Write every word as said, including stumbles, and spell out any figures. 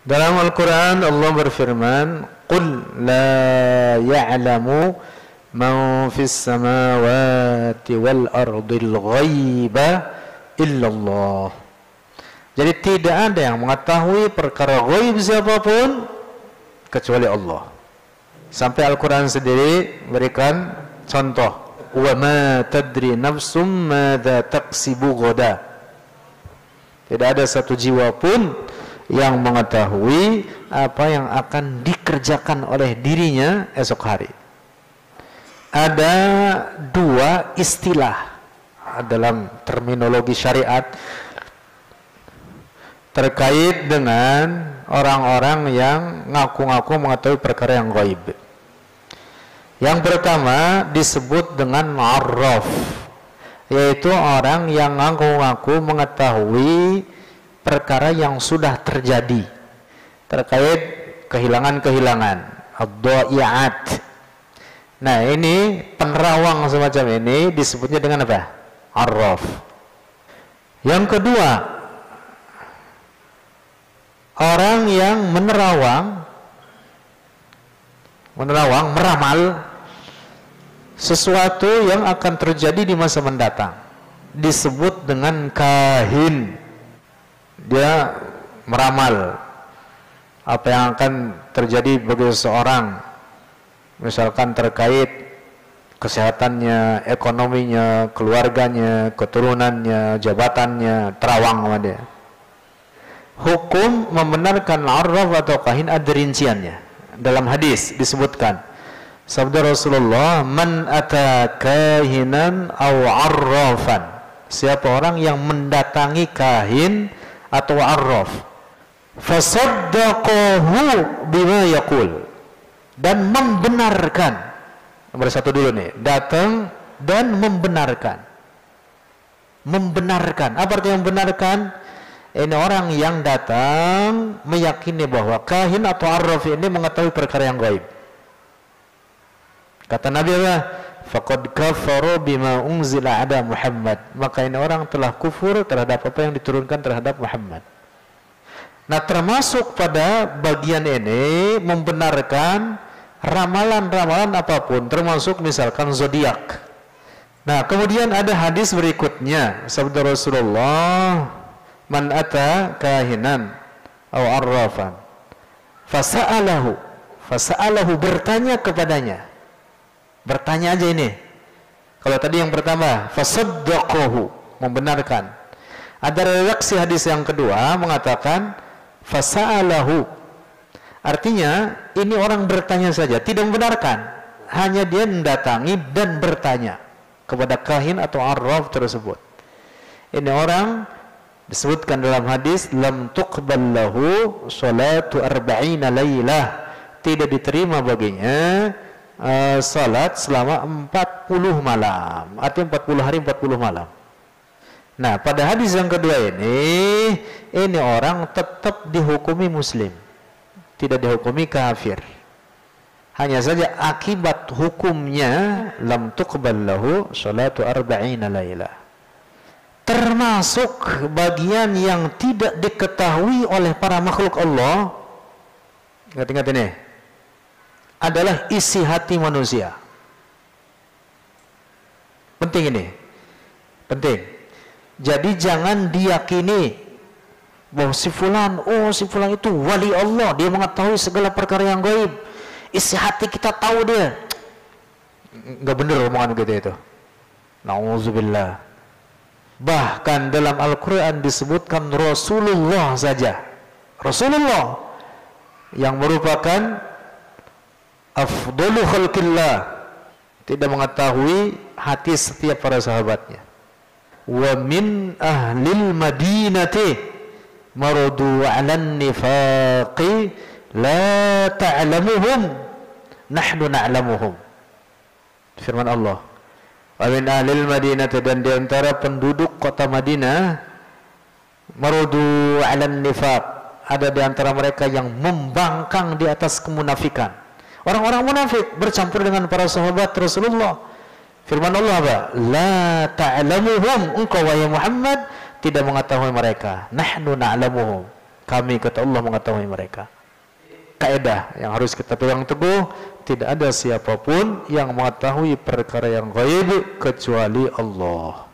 Dalam Al-Quran Allah berfirman, Qul la ya'lamu man fis samawati wal ardil ghaiba illallah. Jadi tidak ada yang mengetahui perkara ghaib siapapun kecuali Allah. Sampai Al-Quran sendiri berikan contoh, wa ma tadri nafsum madza taksibu ghadan. Tidak ada satu jiwa pun yang mengetahui apa yang akan dikerjakan oleh dirinya esok hari. Ada dua istilah dalam terminologi syariat terkait dengan orang-orang yang ngaku-ngaku mengetahui perkara yang gaib. Yang pertama disebut dengan arraf, yaitu orang yang ngaku-ngaku mengetahui perkara yang sudah terjadi terkait kehilangan-kehilangan, ad-dha'i'at. Nah, ini penerawang semacam ini disebutnya dengan apa? Arraf. Yang kedua, orang yang menerawang menerawang, meramal sesuatu yang akan terjadi di masa mendatang, disebut dengan kahin. Dia meramal apa yang akan terjadi bagi seseorang, misalkan terkait kesehatannya, ekonominya, keluarganya, keturunannya, jabatannya, terawang sama dia. Hukum membenarkan arraf atau kahin ada rinciannya. Dalam hadis disebutkan, sabda Rasulullah, man ata kahinan aw arrafan, siapa orang yang mendatangi kahin atau arraf, fasaddaqahu bima yaqul, dan membenarkan. Nomor satu dulu nih, datang dan membenarkan. Membenarkan, apa artinya membenarkan? Ini orang yang datang meyakini bahwa kahin atau arraf ini mengetahui perkara yang gaib. Kata Nabi Allah, faqad kafaru bima unzila ala Muhammad, maka ini orang telah kufur terhadap apa yang diturunkan terhadap Muhammad. Nah, termasuk pada bagian ini membenarkan ramalan-ramalan apapun, termasuk misalkan zodiak. Nah, kemudian ada hadis berikutnya, sabda Rasulullah, man ata kahinan aw arrafan fasa'alahu, fasa'alahu, bertanya kepadanya. Bertanya aja ini. Kalau tadi yang pertama fasaddaqahu, membenarkan. Ada redaksi hadis yang kedua mengatakan fasa'alahu, artinya ini orang bertanya saja, tidak membenarkan, hanya dia mendatangi dan bertanya kepada kahin atau arraf tersebut. Ini orang disebutkan dalam hadis, lam tuqbal lahu salatu arba'ina lailah, tidak diterima baginya uh, salat selama empat puluh malam, artinya empat puluh hari empat puluh malam. Nah, pada hadis yang kedua ini, ini orang tetap dihukumi muslim, tidak dihukumi kafir. Hanya saja akibat hukumnya lam tuqbal lahu salatu arba'ina lailah. Termasuk bagian yang tidak diketahui oleh para makhluk Allah, ingat-ingat ini, adalah isi hati manusia. Penting ini, penting. Jadi jangan diyakini bahwa si fulan, oh si fulan itu wali Allah, dia mengetahui segala perkara yang gaib, isi hati kita tahu dia. Nggak benar omongan gitu itu. Nauzubillah. Bahkan dalam Al-Quran disebutkan Rasulullah saja, Rasulullah yang merupakan afdalu khalqillah, tidak mengetahui hati setiap para sahabatnya. Wa min ahlil madinati maradu 'alan nifaqi la ta'lamuhum nahnu na'lamuhum. Firman Allah, wa min ahlil madinati, dan di antara penduduk kota Madinah, maradu 'alan nifaq, ada di antara mereka yang membangkang di atas kemunafikan. Orang-orang munafik bercampur dengan para sahabat Rasulullah. Firman Allah apa? La ta'lamuhum, engkau wahai Muhammad tidak mengetahui mereka. Nahnu na'lamuhum, Kami, kata Allah, mengetahui mereka. Kaidah yang harus kita pegang teguh, tidak ada siapapun yang mengetahui perkara yang gaib kecuali Allah.